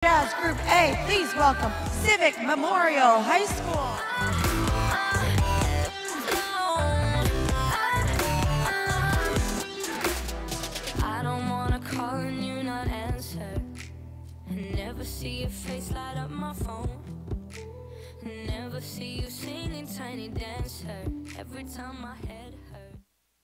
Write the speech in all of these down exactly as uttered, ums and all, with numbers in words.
Jazz Group A, please welcome Civic Memorial High School. I don't wanna call and you not answer. Never see your face light up my phone. Never see you singing Tiny Dancer every time my head hurts.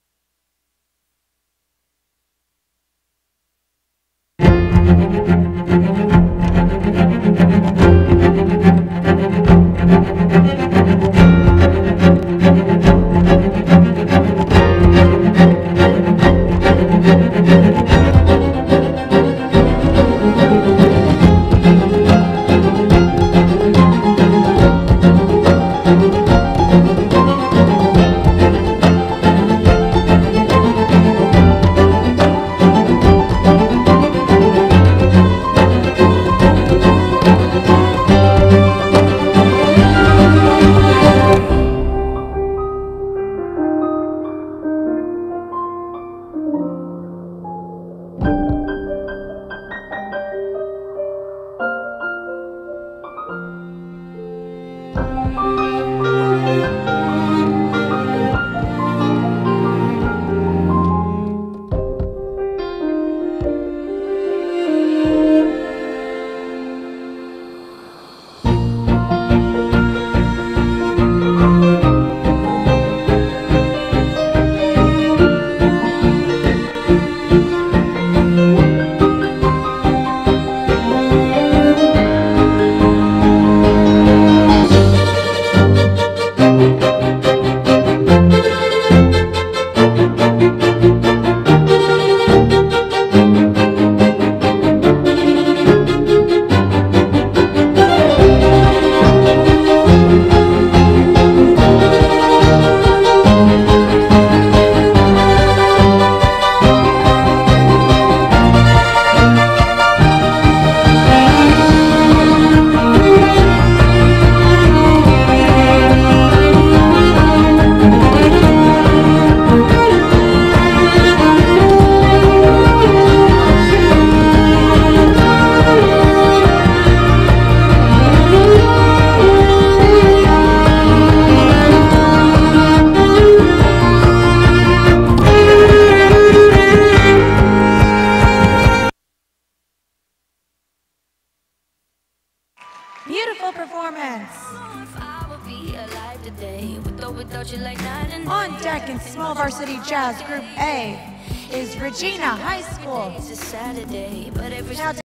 Beautiful performance. On deck in Small Varsity Jazz Group A is Regina High School. Now